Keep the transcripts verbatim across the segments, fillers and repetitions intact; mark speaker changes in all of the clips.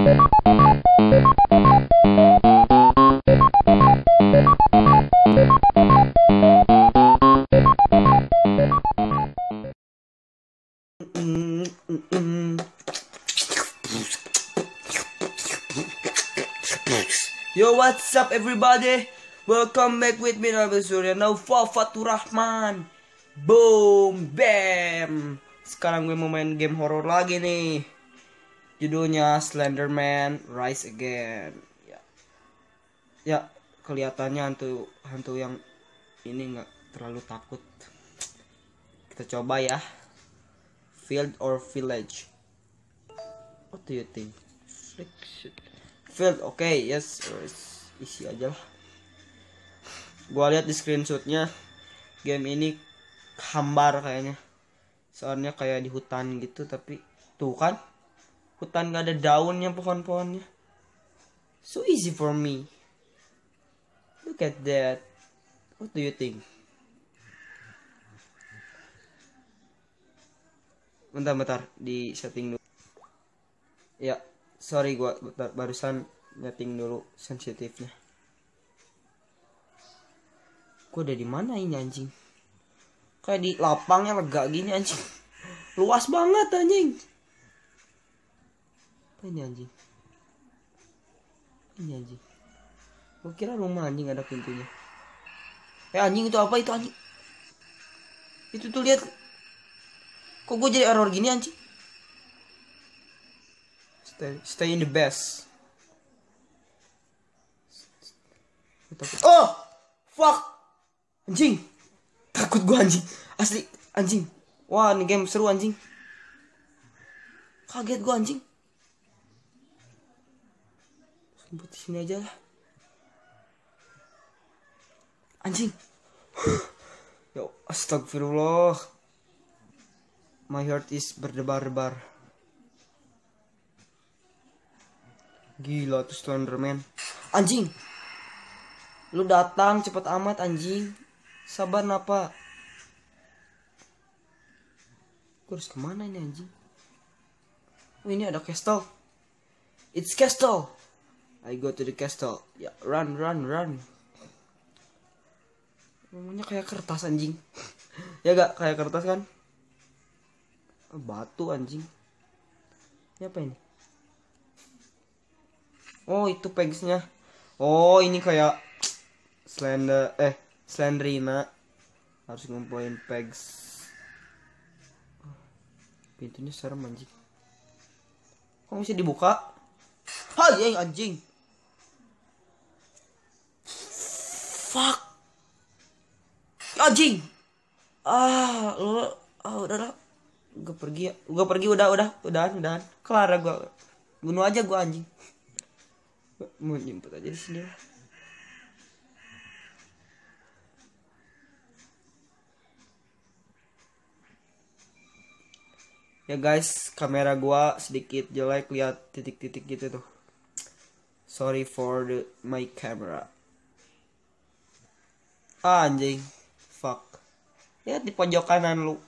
Speaker 1: Yo, what's up everybody? Welcome back with me, Nabil Surya. Now, Fafatur Rahman. Boom, bam. Sekarang gue mau main game horror lagi nih. Judulnya Slenderman Rise Again. Ya, ya kelihatannya hantu hantu yang ini nggak terlalu takut. Kita coba ya. Field or village? What do you think? Field, oke, okay, yes, isi aja lah. Gua lihat di screenshotnya, game ini hambar kayaknya. Soalnya kayak di hutan gitu, tapi tuh kan, hutan gak ada daunnya, pohon-pohonnya. So easy for me. Look at that. What do you think? Bentar-bentar, di setting dulu. Ya, sorry gua bentar, barusan nyeting dulu sensitifnya. Gua ada di mana ini anjing? Kayak di lapangnya lega gini anjing. Luas banget anjing. Apa ini anjing? Ini anjing. Gua kira rumah anjing ada pintunya. Eh anjing itu apa itu anjing? Itu tuh lihat. Kok gua jadi error gini anjing? Stay, stay in the best. Oh, fuck, anjing, takut gua anjing, asli anjing. Wah, ini game seru anjing. Kaget gua anjing. Sempet sini aja lah. Anjing. Yo, astagfirullah. My heart is berdebar-debar. Gila tuh Slenderman. Anjing. Lu datang cepet amat anjing. Sabar napa? Gue harus kemana ini anjing? Oh ini ada castle. It's castle. I go to the castle. Ya, run run run. Ngomongnya kayak kertas anjing. Ya gak kayak kertas kan? Oh, batu anjing. Ini apa ini? Oh itu pegsnya. Oh ini kayak Slender eh Slendrina. Harus ngumpulin pegs. Pintunya serem anjing. Kok bisa dibuka? Hai anjing. Fuck. Anjing. Ah lo ah udah lah. Gue pergi ya. Gue pergi udah udah udahan udahan. Kelar gue. Bunuh aja gue anjing. Mau nyempet aja di sini lah. Ya guys, kamera gua sedikit jelek, lihat titik-titik gitu tuh. Sorry for the my camera. Ah, anjing, fuck. Ya di pojok kanan lu.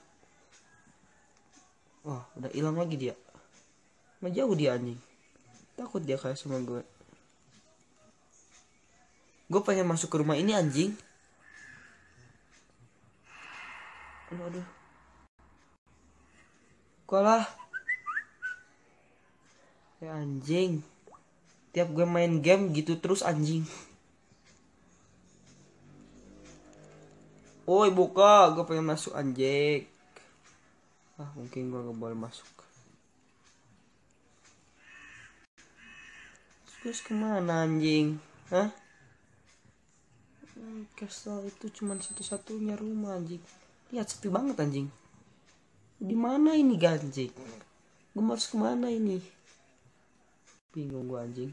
Speaker 1: Wah, udah hilang lagi dia. Ngejauh dia anjing. Takut dia kayak sama gue. Gue pengen masuk ke rumah ini anjing. Aduh aduh. Kok lah. Ya anjing. Tiap gue main game gitu terus anjing. Oi buka. Gue pengen masuk anjing. Ah mungkin gue gak boleh masuk. Terus kemana anjing? Hah? Castle itu cuma satu-satunya rumah anjing. Lihat sepi banget anjing. Di mana ini anjing? Gue harus kemana ini? Bingung gue anjing.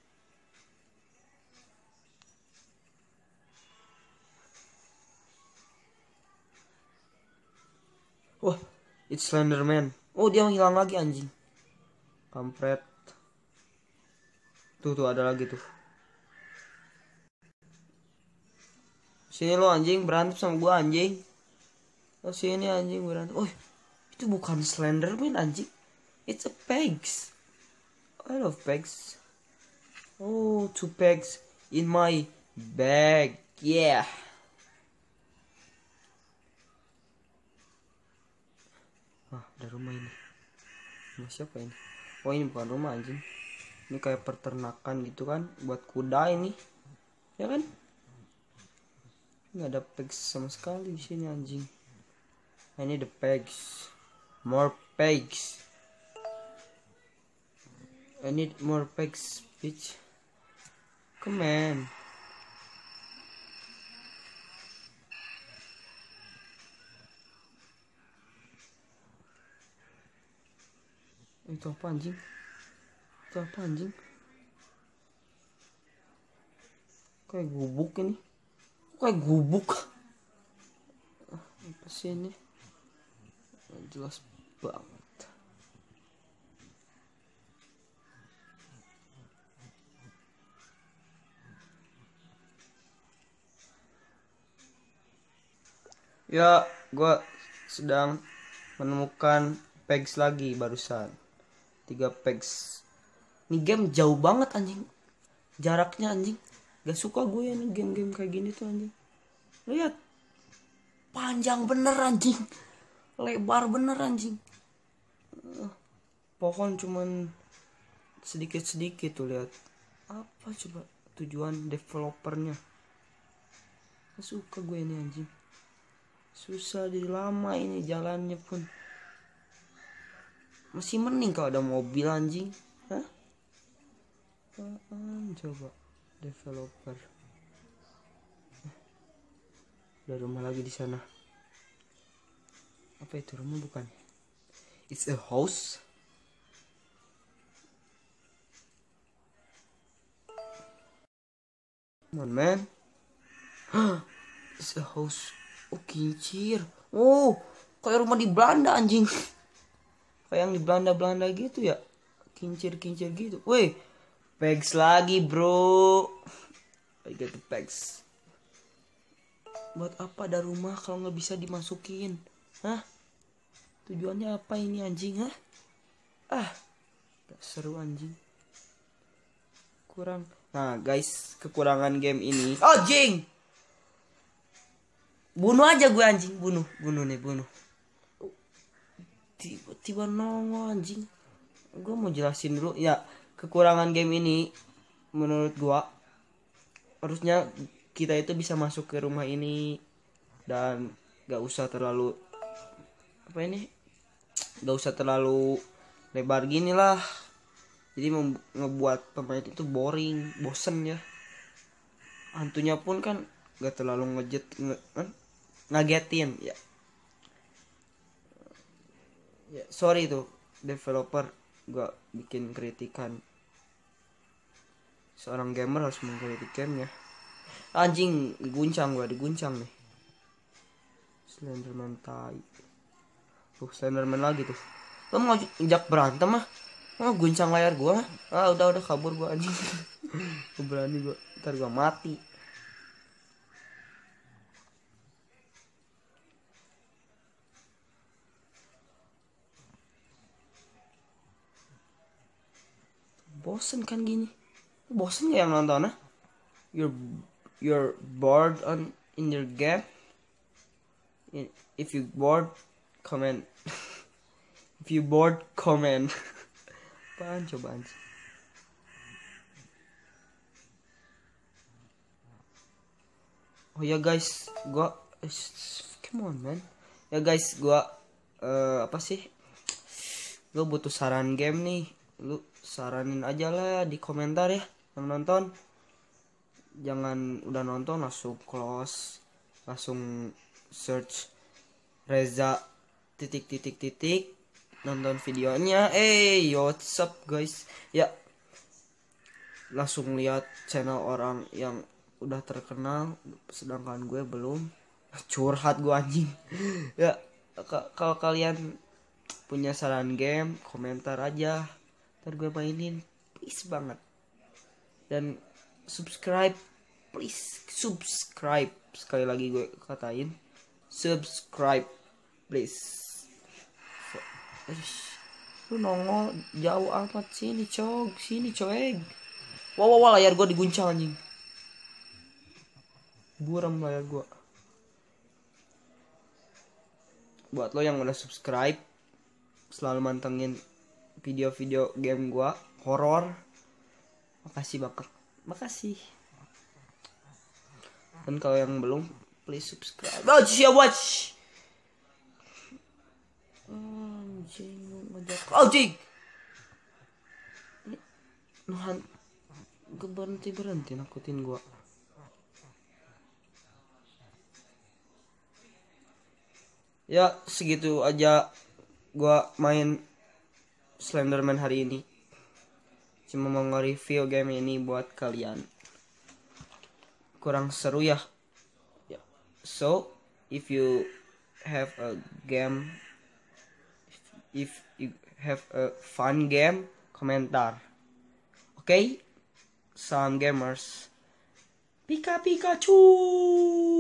Speaker 1: Wah, it's Slenderman. Oh dia hilang lagi anjing. Kampret. Tuh tuh ada lagi tuh. Sini lo anjing berantem sama gua anjing. Oh sini anjing berantem. Oh itu bukan Slenderman anjing. It's a pigs. Oh lot of pegs. Oh, two pegs in my bag. Yeah. Ah, ada rumah ini. Rumah siapa ini? Oh, ini bukan rumah anjing. Ini kayak peternakan gitu kan, buat kuda ini. Ya kan? Nggak ada pegs sama sekali di sini anjing. I need the pegs. More pegs. I need more pegs, bitch. Come on. Itu apa anjing? Itu apa anjing? Kayak gubuk ini. Kayak gubuk. Apa sih ini? Jelas banget. Ya, gue sedang menemukan pegs lagi barusan. Tiga pegs. Ini game jauh banget anjing. Jaraknya anjing. Gak suka gue ya nih game-game kayak gini tuh anjing. Lihat. Panjang bener anjing. Lebar bener anjing. Pohon cuman sedikit-sedikit tuh lihat. Apa coba tujuan developernya? Gak suka gue ini anjing. Susah jadi lama ini jalannya pun. Masih mending kalau ada mobil anjing. Hah? Apaan coba developer. Ada rumah lagi di sana. Apa itu rumah bukan? It's a house. Come on man. It's a house. Oh kincir. Oh kayak rumah di Belanda anjing. Kayak yang di Belanda-Belanda gitu ya. Kincir-kincir gitu. Weh, pegs lagi bro. I get the pegs. Buat apa ada rumah kalau nggak bisa dimasukin? Hah? Tujuannya apa ini anjing? Hah? Ah, gak seru anjing. Kurang. Nah guys, kekurangan game ini. Oh jing. Bunuh aja gue anjing. Bunuh, bunuh nih, bunuh. Tiba-tiba nongol anjing. Gue mau jelasin dulu ya, kekurangan game ini menurut gue harusnya kita itu bisa masuk ke rumah ini dan gak usah terlalu apa ini gak usah terlalu lebar gini lah, jadi ngebuat pemain itu boring, bosen ya. Hantunya pun kan gak terlalu ngejet nge, eh, ngagetin ya. Ya sorry tuh developer, gak bikin kritikan. Seorang gamer harus mengkritik gamenya. Anjing, diguncang gua, diguncang nih. Slenderman tai. Tuh, Slenderman lagi tuh. Lo mau injak berantem mah? Oh, guncang layar gua. Ah, udah udah kabur gua anjing. Gua berani gua. Ntar gua mati. Bosen kan gini? Bosen gak yang nonton ah? You're you're bored on in your game? If you bored, comment. If you bored, comment. Apaan coba anjing? Oh ya guys, gua come on man. Ya guys, gua uh, apa sih? Gua butuh saran game nih. Lu saranin aja lah di komentar ya yang nonton. Jangan udah nonton langsung close, langsung search Reza titik titik titik nonton videonya. Eh, hey, what's up guys? Ya, langsung lihat channel orang yang udah terkenal, sedangkan gue belum. Curhat gue anjing. Ya, kalau kalian punya saran game, komentar aja, ntar gue mainin, please banget. Dan subscribe, please subscribe, sekali lagi gue katain, subscribe please. Lu nongol jauh amat sini, cog. Sini, coeg. Wah, wah, wah, layar gua diguncang anjing. Buram layar gua. Buat lo yang udah subscribe, selalu mantengin video-video game gua horor, makasih banget, makasih. Dan kalau yang belum, please subscribe. Oh, siap watch. Anjing, ngejak. Anjing. Nuhan, gue berhenti berhenti nakutin gua. Ya segitu aja gua main Slenderman hari ini. Cuma mau nge-review game ini buat kalian. Kurang seru ya. So if you have a game, if you have a fun game, komentar. Oke? Okay? Salam gamers. Pika Pikachu.